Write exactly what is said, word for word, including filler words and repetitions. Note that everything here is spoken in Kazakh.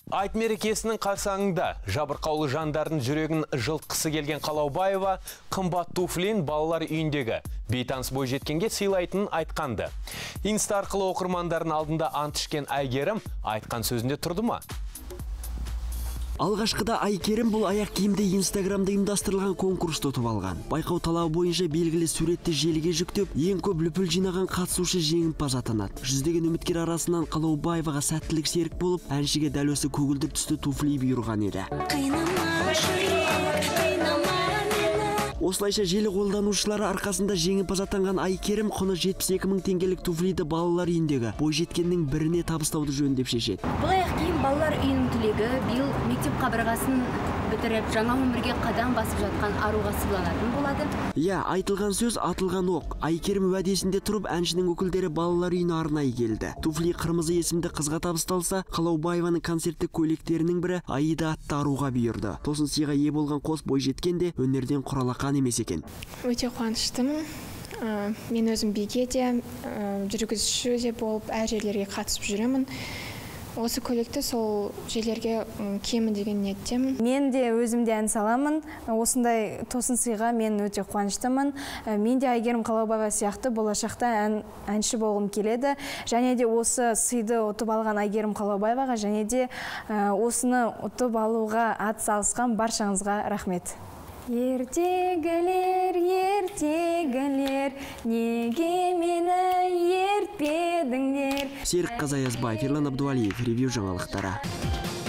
Айт мерекесінің қарсаңында жабырқаулы жандардың жүрегін жылтқысы келген Қалаубаева қымбат туфлин балалар үйіндегі бейтаныс бойжеткенге сыйлайтынын айтқанды. Инста арқылы оқырмандардың алдында ант ішкен Әйгерім айтқан сөзінде тұрды ма? Алғашқыда Айкерім бұл аяқ киімді Инстаграмда ұйымдастырылған конкурсты ұтып алған. Байқау талабы бойынша белгілі суретті желіге жүктеп, ең көп лүпіл жинаған қатысушы жеңімпаз атанады. Жүздеген үміткер арасынан Қалаубаеваға сәттілік серік болып, әншіге дәл осы көгілдір түсті туфли бұйырған еді. Осылайша желі қолданушылары арқасында жеңімпаз атанған Айкерім құны жетпіс екі мың теңгелік туфлиді балалар үйіндегі бойжеткеннің біріне табыстауды жөн деп шешеді. Бұл аяқ киім балалар үйінің түлегі, биыл мектеп қабырғасын бітіріп, жаңа өмірге қадам басып жатқан аруға сыйланатын болады. Иә, айтылған сөз атылған оқ. Айкерім уәдесінде тұрып, әншінің өкілдері балалар үйіне арнайы келді. Туфли қырмызы есімді қызға табысталса, Қалаубаеваның концерттік көйлектерінің бірі Аида атты аруға бұйырды. Тосын сыйға ие болған қос бойжеткен де өнерден құралақан емес екен. Өте қуаныштымын. Мен өзім биге де, жүргізуші де болып, әр жерлерге қатысып жүремін. Осы көйлекті сол жерлерге киемін деген ниеттемін. Мен де өзімде ән саламын. Осындай тосын сыйға мен өте қуаныштымын. Мен де Әйгерім Қалаубаева сияқты болашақта әнші болғым келеді. Және де осы сыйды ұтып алған Әйгерім Қалаубаеваға және де осыны ұтып алуға ат салысқан баршаңызға рахмет. Ертегілер, ертегілер, неге мені ертпедіңдер? Серік Қазаязбаев, Ерлан Абдуалиев, Ревью жаңалықтары.